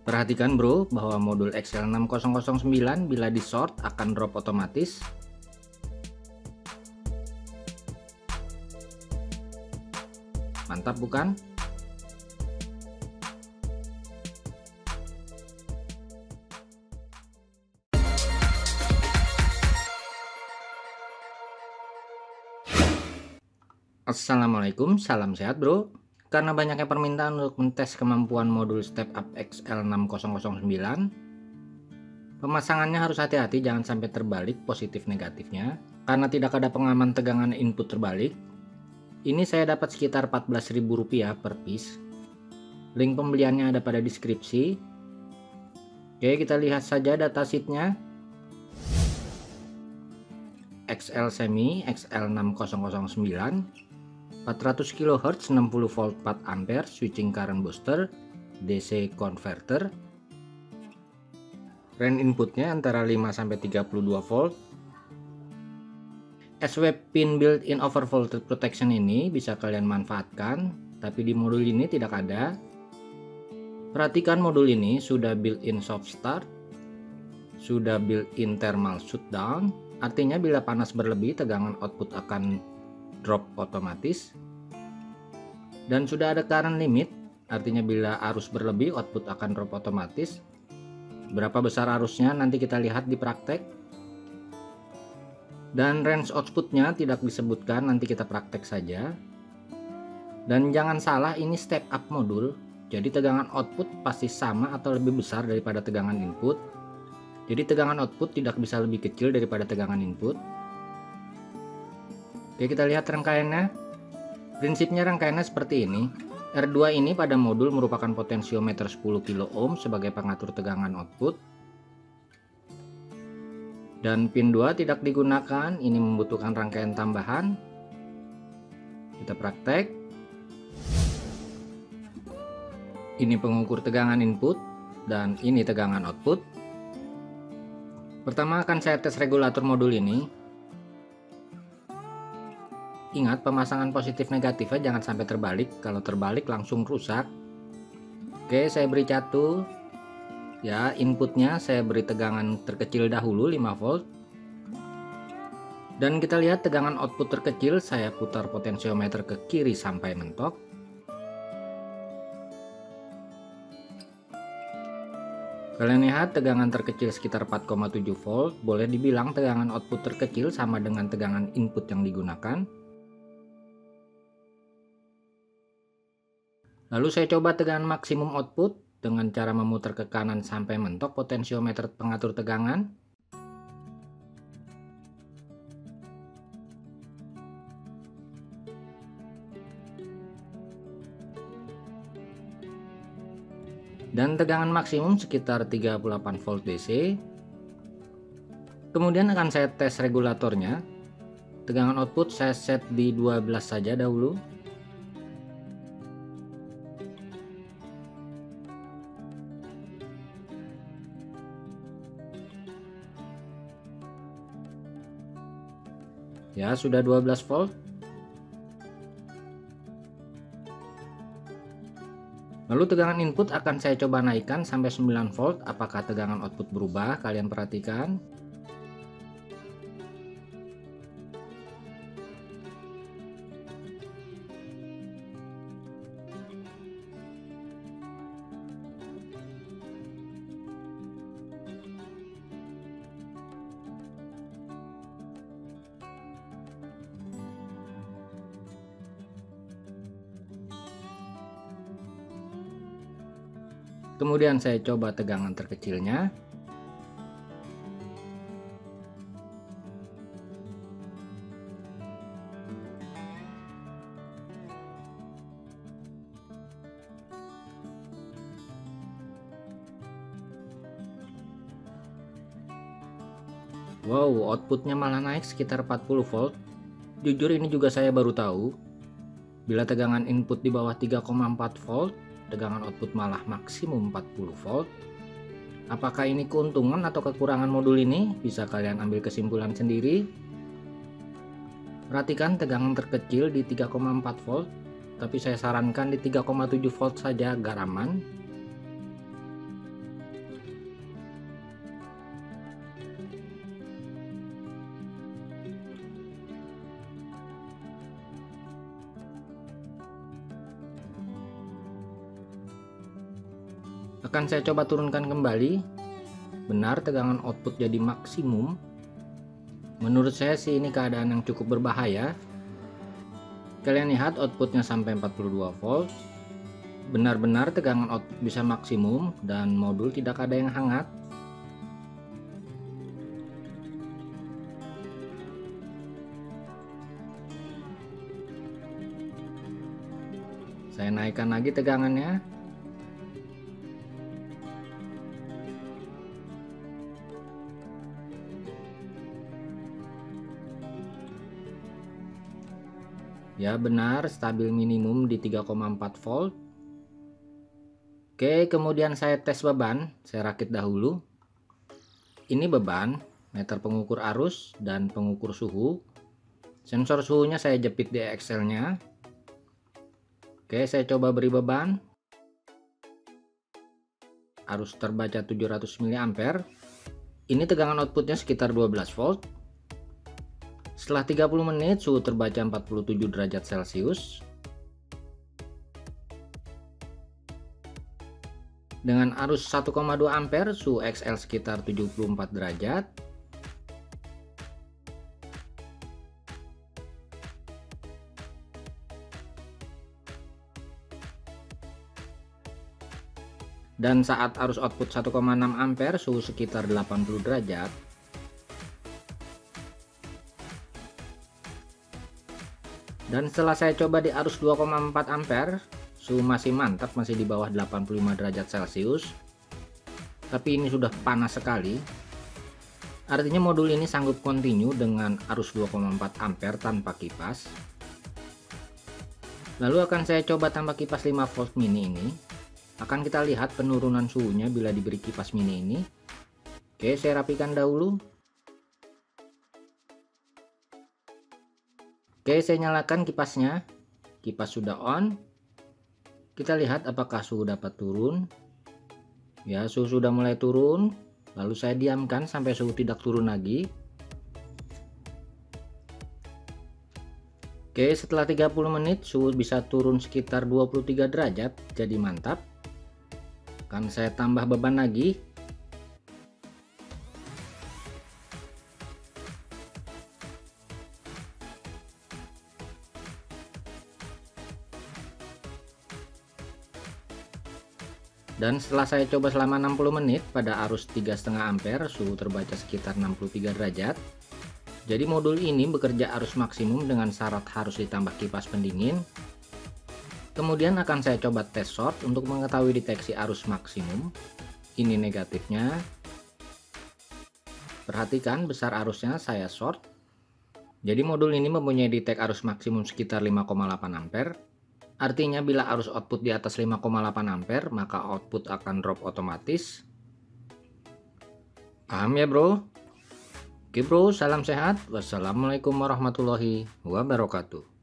Perhatikan bro, bahwa modul XL6009 bila di short akan drop otomatis. Mantap bukan? Assalamualaikum, salam sehat bro. Karena banyaknya permintaan untuk mentes kemampuan modul step up XL6009, pemasangannya harus hati-hati jangan sampai terbalik positif negatifnya. Karena tidak ada pengaman tegangan input terbalik, ini saya dapat sekitar Rp14.000 per piece. Link pembeliannya ada pada deskripsi. Oke, kita lihat saja datasheetnya. XL Semi XL6009, 400 kHz 60 volt 4 ampere switching current booster, DC converter. Range inputnya antara 5-32 volt. SW pin built-in overvoltage protection ini bisa kalian manfaatkan, tapi di modul ini tidak ada. Perhatikan modul ini sudah built-in soft start, sudah built-in thermal shutdown, artinya bila panas berlebih tegangan output akan drop otomatis, dan sudah ada current limit, artinya bila arus berlebih output akan drop otomatis. Berapa besar arusnya nanti kita lihat di praktek, dan range outputnya tidak disebutkan, nanti kita praktek saja. Dan jangan salah, ini step up modul, jadi tegangan output pasti sama atau lebih besar daripada tegangan input. Jadi tegangan output tidak bisa lebih kecil daripada tegangan input. Oke, kita lihat rangkaiannya. Prinsipnya rangkaiannya seperti ini. R2 ini pada modul merupakan potensiometer 10 kilo ohm sebagai pengatur tegangan output. Dan pin 2 tidak digunakan, ini membutuhkan rangkaian tambahan. Kita praktek. Ini pengukur tegangan input dan ini tegangan output. Pertama akan saya tes regulator modul ini. Ingat, pemasangan positif negatifnya jangan sampai terbalik, kalau terbalik langsung rusak. Oke, saya beri catu. Ya, inputnya saya beri tegangan terkecil dahulu 5 volt. Dan kita lihat tegangan output terkecil, saya putar potensiometer ke kiri sampai mentok. Kalian lihat tegangan terkecil sekitar 4,7 volt, boleh dibilang tegangan output terkecil sama dengan tegangan input yang digunakan. Lalu saya coba tegangan maksimum output dengan cara memutar ke kanan sampai mentok potensiometer pengatur tegangan. Dan tegangan maksimum sekitar 38 volt DC. Kemudian akan saya tes regulatornya. Tegangan output saya set di 12 saja dahulu. Ya, sudah 12 volt. Lalu tegangan input akan saya coba naikkan sampai 9 volt. Apakah tegangan output berubah? Kalian perhatikan. Kemudian saya coba tegangan terkecilnya. Wow, outputnya malah naik sekitar 40 volt. Jujur ini juga saya baru tahu. Bila tegangan input di bawah 3,4 volt, tegangan output malah maksimum 40 volt. Apakah ini keuntungan atau kekurangan modul ini? Bisa kalian ambil kesimpulan sendiri. Perhatikan tegangan terkecil di 3,4 volt, tapi saya sarankan di 3,7 volt saja agar aman. Akan saya coba turunkan kembali. Benar, tegangan output jadi maksimum. Menurut saya sih ini keadaan yang cukup berbahaya. Kalian lihat outputnya sampai 42 volt. Benar-benar tegangan output bisa maksimum dan modul tidak ada yang hangat. Saya naikkan lagi tegangannya. Ya benar, stabil minimum di 3,4 volt. Oke, kemudian saya tes beban, saya rakit dahulu. Ini beban, meter pengukur arus dan pengukur suhu. Sensor suhunya saya jepit di EXL-nya. Oke, saya coba beri beban. Arus terbaca 700 mA. Ini tegangan outputnya sekitar 12 volt. Setelah 30 menit, suhu terbaca 47 derajat Celcius. Dengan arus 1,2 ampere, suhu XL sekitar 74 derajat. Dan saat arus output 1,6 ampere, suhu sekitar 80 derajat. Dan setelah saya coba di arus 2,4 ampere, suhu masih mantap, masih di bawah 85 derajat Celcius. Tapi ini sudah panas sekali. Artinya modul ini sanggup continue dengan arus 2,4 ampere tanpa kipas. Lalu akan saya coba tambah kipas 5 volt mini ini. Akan kita lihat penurunan suhunya bila diberi kipas mini ini. Oke, saya rapikan dahulu. Oke, saya nyalakan kipasnya. Kipas sudah on. Kita lihat apakah suhu dapat turun. Ya, suhu sudah mulai turun. Lalu saya diamkan sampai suhu tidak turun lagi. Oke, setelah 30 menit suhu bisa turun sekitar 23 derajat. Jadi mantap. Akan saya tambah beban lagi. Dan setelah saya coba selama 60 menit pada arus 3,5 ampere, suhu terbaca sekitar 63 derajat. Jadi modul ini bekerja arus maksimum dengan syarat harus ditambah kipas pendingin. Kemudian akan saya coba tes short untuk mengetahui deteksi arus maksimum. Ini negatifnya. Perhatikan besar arusnya saya short. Jadi modul ini mempunyai detek arus maksimum sekitar 5,8 ampere. Artinya bila arus output di atas 5,8 ampere, maka output akan drop otomatis. Paham ya bro? Oke bro, salam sehat. Wassalamualaikum warahmatullahi wabarakatuh.